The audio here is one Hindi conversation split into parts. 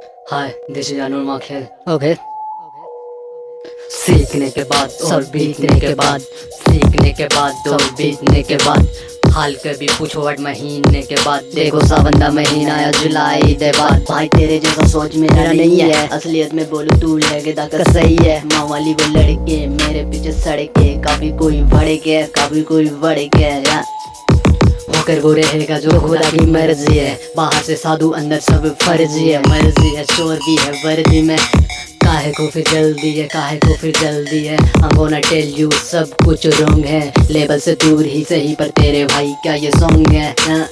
हाय दिस इज अनुर माखेल। ओके। सीखने के बाद और बीतने के बाद, सीखने के बाद और बीतने के बाद, हाल कभी पूछो वट महीने के बाद। देखो सावन दा महीना आया जुलाई दे बाद। भाई तेरे जैसा सोच मेरा नहीं है, असलियत में बोलूं तू लगदा कर सही है। माँ वाली वो लड़के मेरे पीछे सड़के, कभी कोई भड़के कभी कोई भड़के। होकर वो रहेगा जो खुदा की मर्जी है, बाहर से साधु अंदर सब फर्जी है। मर्जी है शोर भी है वर्दी में, काहे को फिर जल्दी है, काहे को फिर जल्दी है। I'm gonna tell you सब कुछ रॉन्ग है, लेवल से दूर ही सही पर तेरे भाई का ये सॉन्ग है।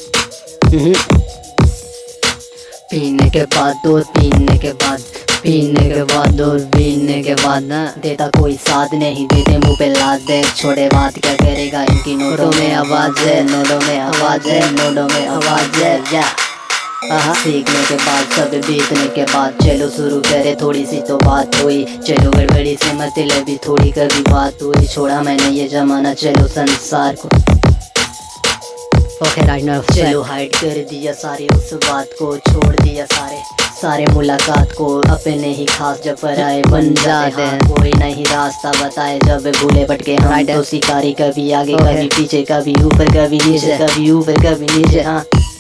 पीने के बाद और पीने के बाद, पीने के बाद और पीने के बाद ना देता कोई साथ नहीं, देते मुंह पे लाद दे। छोड़े बात क्या करेगा, इनकी नोटों में आवाज है, नोटों में आवाज है, नोटों में आवाज है। या सीखने के बाद सब बीतने के बाद, चलो शुरू करे थोड़ी सी तो बात हुई। चलो गड़बड़ी से मतलब थोड़ी कभी बात हुई। छोड़ा मैंने ये जमाना चलो संसार को, ओके राइट नाउ चलो हाइड कर दिया सारी उस बात को। छोड़ दिया सारे मुलाकात को, अपने ही खास जब पर आए बन जाते हैं। कोई नहीं रास्ता बताए जब भूले भटके हम तो शिकारी, कभी आगे कभी पीछे, कभी ऊपर कभी नीचे, कभी ऊपर कभी नीचे। हाँ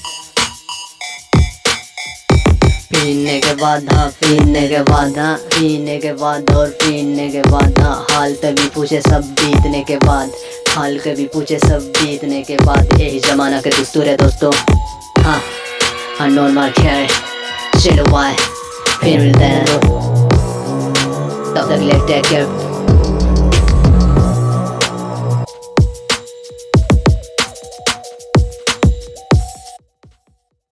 पीने के बाद, हाँ पीने के बाद, हाँ पीने के बाद और पीने के बाद, हाँ हाल तभी पूछे सब बीतने के बाद, हाल कभी पूछे सब बीतने के बाद। यही जमाना का दस्तूर है दोस्तों। हाँ अननोन मार्केट, चलो बाय फिर मिलते हैं, तब तक ले टेक केयर।